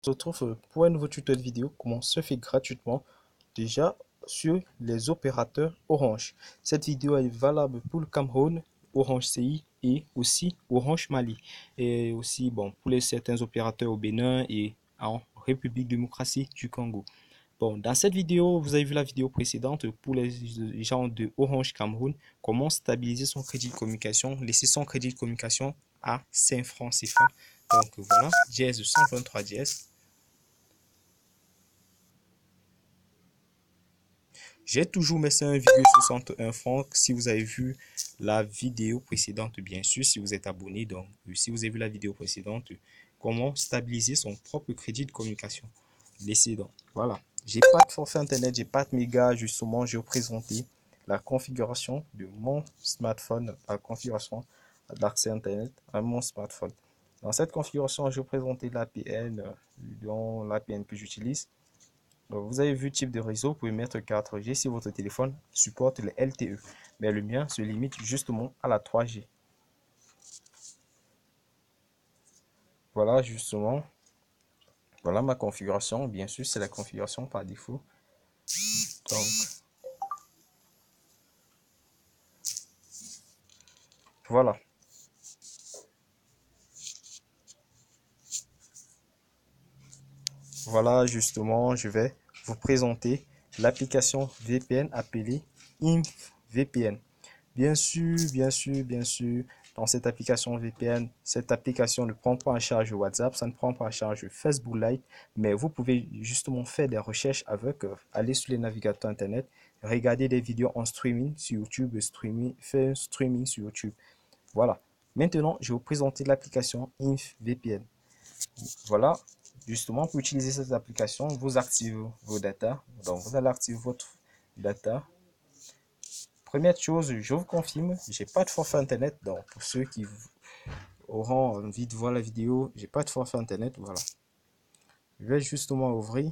se retrouve pour un nouveau tuto de vidéo, comment se fait gratuitement déjà sur les opérateurs Orange. Cette vidéo est valable pour le Cameroun, Orange CI et aussi Orange Mali. Et aussi bon, pour certains opérateurs au Bénin et en République démocratique du Congo. Bon, dans cette vidéo, vous avez vu la vidéo précédente pour les gens de Orange Cameroun, comment stabiliser son crédit de communication, laisser son crédit de communication à 5 francs CFA. Donc voilà, dièse 123 dièse. J'ai toujours mis 1,61 francs si vous avez vu la vidéo précédente, bien sûr, si vous êtes abonné. Donc, si vous avez vu la vidéo précédente, comment stabiliser son propre crédit de communication. Laissez donc. Voilà. J'ai pas de forfait internet, j'ai pas de méga. Justement, je vais vous présenter la configuration de mon smartphone, la configuration d'accès internet à mon smartphone. Dans cette configuration, je vais vous présenter l'APN, dont l'APN que j'utilise. Donc, vous avez vu type de réseau, vous pouvez mettre 4G si votre téléphone supporte les LTE. Mais le mien se limite justement à la 3G. Voilà justement, voilà ma configuration. Bien sûr, c'est la configuration par défaut. Donc, voilà. Voilà justement, je vais vous présenter l'application VPN appelée InfVPN. Bien sûr, bien sûr, bien sûr, dans cette application VPN, cette application ne prend pas en charge WhatsApp, ça ne prend pas en charge Facebook Lite, mais vous pouvez justement faire des recherches avec, aller sur les navigateurs Internet, regarder des vidéos en streaming sur YouTube, faire un streaming sur YouTube. Voilà. Maintenant, je vais vous présenter l'application InfVPN. Voilà. Justement, pour utiliser cette application, vous activez vos data. Donc, vous allez activer votre data. Première chose, je vous confirme, j'ai pas de forfait internet. Donc, pour ceux qui auront envie de voir la vidéo, j'ai pas de forfait internet. Voilà. Je vais justement ouvrir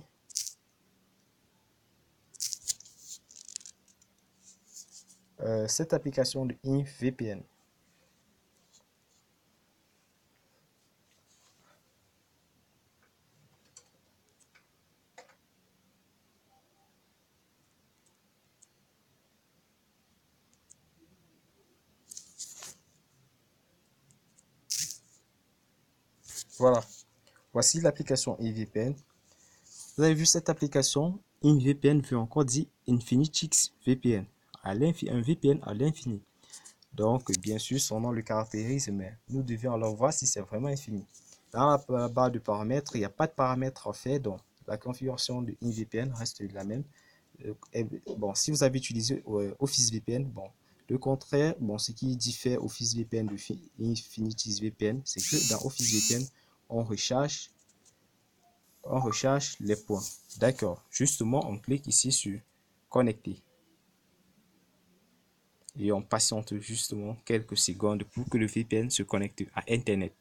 cette application de InfVPN. Voilà. Voici l'application InVPN. Vous avez vu cette application InVPN veut encore dire Infinitix VPN. Un VPN à l'infini. Donc, bien sûr, son nom le caractérise, mais nous devions alors voir si c'est vraiment infini. Dans la barre de paramètres, il n'y a pas de paramètres à faire, donc la configuration de InVPN reste la même. Bon, si vous avez utilisé Office VPN, bon, le contraire, bon, ce qui diffère Office VPN de Infinity VPN, c'est que dans Office VPN, on recherche les points. D'accord. Justement, on clique ici sur connecter. Et on patiente justement quelques secondes pour que le VPN se connecte à Internet.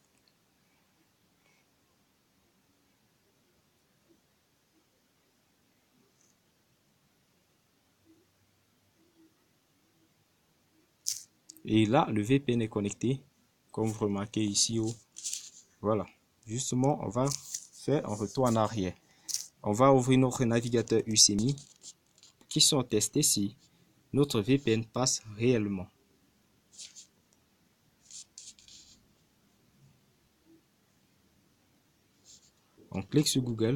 Et là, le VPN est connecté, comme vous remarquez ici. Voilà. Justement, on va faire un retour en arrière. On va ouvrir notre navigateur UCMI qui sont testés si notre VPN passe réellement. On clique sur Google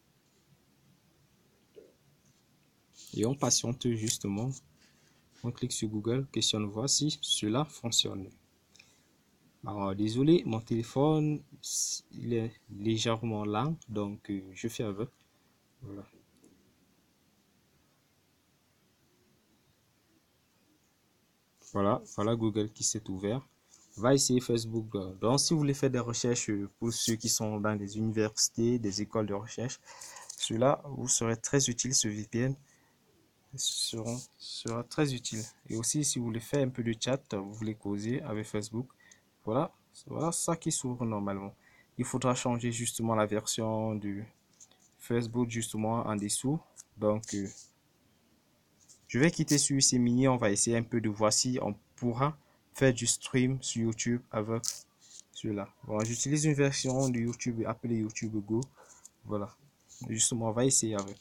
et on patiente justement. On clique sur Google, questionne voir si cela fonctionne. Alors, désolé, mon téléphone il est légèrement lent, donc je fais avec. Voilà. Voilà Google qui s'est ouvert. On va essayer Facebook. Donc, si vous voulez faire des recherches pour ceux qui sont dans des universités, des écoles de recherche, cela vous serait très utile, ce VPN sera très utile. Et aussi, si vous voulez faire un peu de chat, vous voulez causer avec Facebook, voilà ça qui s'ouvre normalement. Il faudra changer justement la version de Facebook justement en dessous. Donc, je vais quitter celui-ci mini. On va essayer un peu de voir si on pourra faire du stream sur YouTube avec celui-là. Bon, j'utilise une version de YouTube appelée YouTube Go. Voilà. Justement, on va essayer avec.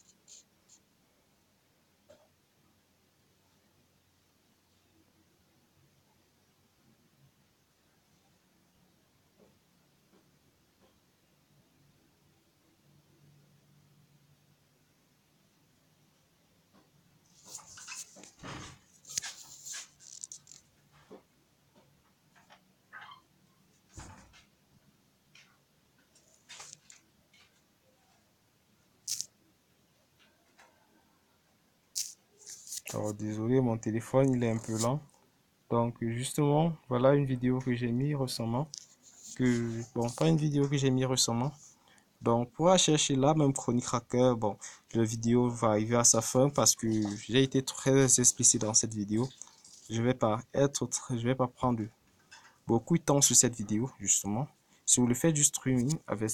Alors, désolé, mon téléphone, il est un peu lent. Donc, justement, voilà une vidéo que j'ai mis récemment. Bon, pas une vidéo que j'ai mis récemment. Donc, pour chercher là, même Chronic Cracker, bon, la vidéo va arriver à sa fin parce que j'ai été très explicite dans cette vidéo. Je vais pas prendre beaucoup de temps sur cette vidéo, justement. Si vous le faites du streaming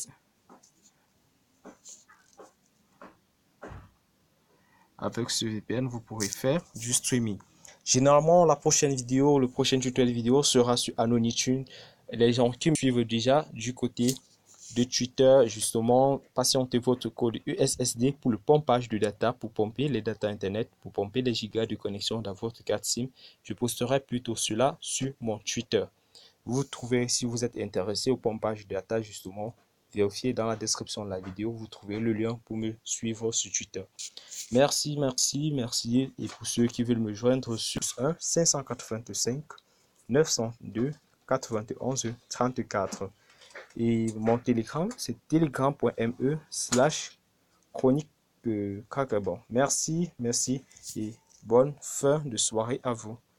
avec ce VPN, vous pourrez faire du streaming. Généralement, la prochaine vidéo, le prochain tutoriel vidéo sera sur Anonytune. Les gens qui me suivent déjà du côté de Twitter, justement, patientez votre code USSD pour le pompage de data, pour pomper les data Internet, pour pomper les gigas de connexion dans votre carte SIM. Je posterai plutôt cela sur mon Twitter. Vous trouvez, si vous êtes intéressé au pompage de data, justement, vérifiez dans la description de la vidéo, vous trouvez le lien pour me suivre sur Twitter. Merci, merci, merci. Et pour ceux qui veulent me joindre sur 1 585 902 91 34. Et mon Telegram, c'est telegram.me/chronique Cracker. Bon, merci, merci et bonne fin de soirée à vous.